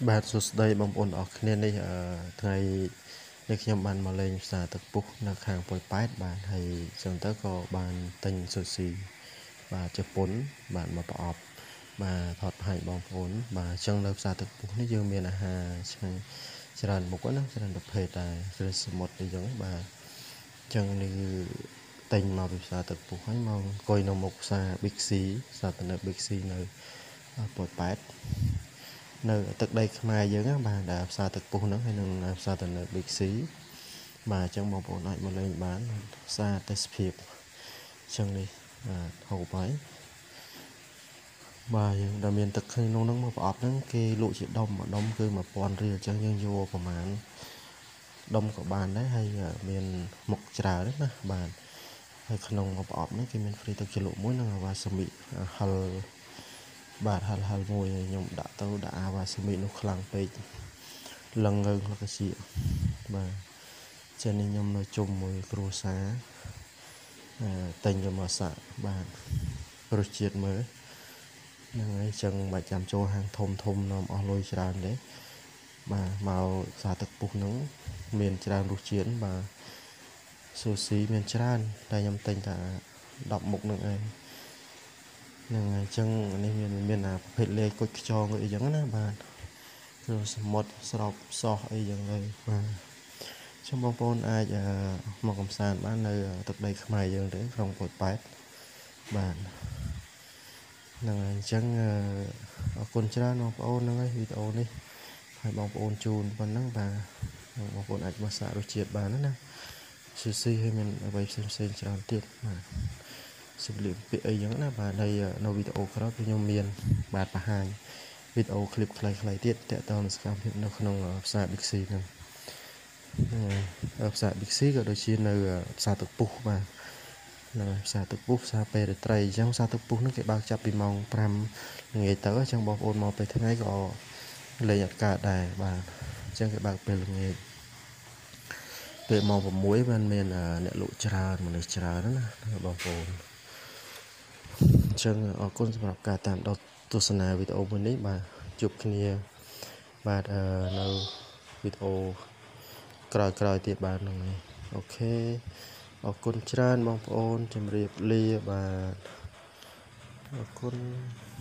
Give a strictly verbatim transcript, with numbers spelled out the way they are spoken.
បាទសួស្តីបងប្អូនអរគ្នានេះថ្ងៃនេះខ្ញុំបានមកលេងផ្សារទឹកពុះនៅខាងប៉ោយប៉ែតបាទហើយចឹងទៅក៏បានទិញស៊ូស៊ីបាទជប៉ុនបាទមកប្រអប់បាទថតបង្ហាញបងប្អូនបាទអញ្ចឹងនៅផ្សារទឹកពុះនេះយើងមានអាហារឆ្ងាញ់ច្រើនមុខណាច្រើនប្រភេទដែរគឺសមុទ្រអីចឹងបាទអញ្ចឹងនេះទិញមកពីផ្សារទឹកពុះហើយមកអង្គុយនៅមុខផ្សារ Big C ផ្សារទំនើប Big C នៅប៉ោយប៉ែតនៅទឹកដីខ្មែរយើងណាបាទដែលផ្សារទឹកពុះហ្នឹងហើយនឹងផ្សារទំនើប Big C បាទអញ្ចឹងបងប្អូនអាចមកលេងបានផ្សារទេសភាពអញ្ចឹងនេះបាទហូបហើយបាទយើងដែលមានទឹកក្នុងហ្នឹងមកប្រអប់ហ្នឹងគេលក់ជាដុំមួយដុំគឺone thousandរៀលអញ្ចឹងយើងយកប្រហែលដុំក៏បានដែរហើយមានមុខច្រើនណាបាទហើយក្នុងប្រអប់ហ្នឹងគេមានហ្វ្រីទឹកជ្រលក់មួយនិងអាវ៉ាសាមីហិលបាទហិលហិលមួយខ្ញុំដាក់ទៅដាក់អាវ៉ាសាមីនោះខ្លាំងពេកលឹងងើងលកជាបាទចា៎នេះខ្ញុំនៅជុំមួយគ្រួសារតែញយកមកសាក់បាទរសជាតិមើលហ្នឹងហើយចឹងមិនចាំចូលហាងធំធំនាំអស់លុយច្រើនទេបាទមកផ្សារទឹកពុះហ្នឹងមានច្រើនរសជាតិបាទស៊ូស៊ីមានច្រើនតែខ្ញុំទិញតែtenមុខហ្នឹងឯងហ្នឹងហើយអញ្ចឹងនេះមានមានអាប្រភេទលេខគុជខ្យងអីចឹងណាបាទគឺសមុទ្រស្រោបសោះអីចឹងហើយបាទខ្ញុំបងប្អូនអាចមកកំសាន្តបាននៅទឹកដីខ្មែរយើងទេក្រុងប៉ោយប៉ែតបាទហ្នឹងហើយអញ្ចឹងអរគុណច្រើនបងប្អូនហ្នឹងហើយវីដេអូនេះហើយបងប្អូនជូនប៉ុណ្ណឹងបាទបងប្អូនអាចមកសាករសជាតិបានណាស៊ូស៊ីហើយមានអ្វីផ្សេងផ្សេងច្រើនទៀតបាទសម្លៀកពាក់អីចឹងណាបាទហើយនៅវីដេអូក្រោយខ្ញុំមានបាទបង្ហាញវីដេអូឃ្លីបខ្លីៗទៀតទាក់ទងនឹងសកម្មភាពនៅក្នុងផ្សារ Big C ហ្នឹងផ្សារ Big C ក៏ដូចជានៅផ្សារទឹកពុះបាទនៅផ្សារទឹកពុះផ្សារពេលរាត្រីអញ្ចឹងផ្សារទឹកពុះហ្នឹងគេបើកចាប់ពីម៉ោងfiveល្ងាចទៅអញ្ចឹងបងប្អូនមកពេលថ្ងៃក៏លេងអត់កើតដែរបាទអញ្ចឹងគេបើកពេលល្ងាចពេលម៉ោងsixបានមានអ្នកលក់ច្រើនមនុស្សច្រើនណាបងប្អូនអញ្ចឹងអរគុណសម្រាប់ការតាមដានទស្សនាវីដេអូមួយនេះបាទជួបគ្នាបាទនៅវីដេអូក្រោយៗទៀតបាទហ្នឹងហើយអូខេអរគុណច្រើនបងប្អូនជម្រាបលាបាទអរគុណ